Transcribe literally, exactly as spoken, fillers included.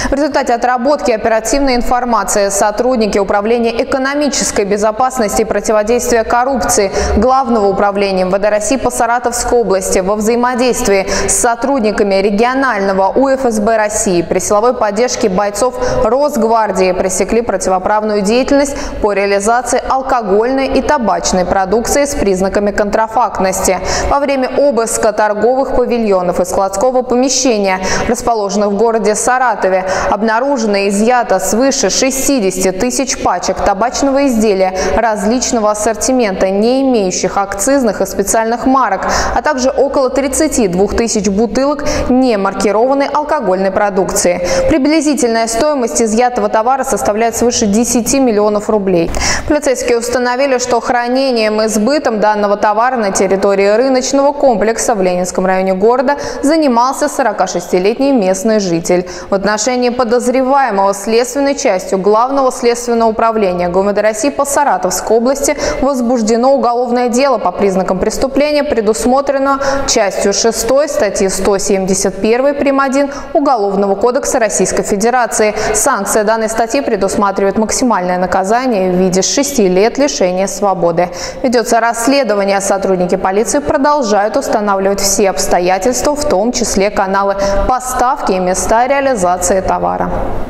В результате отработки оперативной информации сотрудники Управления экономической безопасности и противодействия коррупции Главного управления эм вэ дэ России по Саратовской области во взаимодействии с сотрудниками регионального у эф эс бэ России при силовой поддержке бойцов Росгвардии пресекли противоправную деятельность по реализации алкогольной и табачной продукции с признаками контрафактности. Во время обыска торговых павильонов и складского помещения, расположенных в городе Саратове, обнаружено и изъято свыше шестидесяти тысяч пачек табачного изделия различного ассортимента, не имеющих акцизных и специальных марок, а также около тридцати двух тысяч бутылок не маркированной алкогольной продукции. Приблизительная стоимость изъятого товара составляет свыше десяти миллионов рублей. Полицейские установили, что хранением и сбытом данного товара на территории рыночного комплекса в Ленинском районе города занимался сорокашестилетний местный житель. В отношении подозреваемого следственной частью Главного следственного управления гэ у эм вэ дэ России по Саратовской области возбуждено уголовное дело по признакам преступления, предусмотрено частью шестой статьи сто семьдесят один прим. один Уголовного кодекса Российской Федерации. Санкция данной статьи предусматривает максимальное наказание в виде шести лет лишения свободы. Ведется расследование, сотрудники полиции продолжают устанавливать все обстоятельства, в том числе каналы поставки и места реализации товара.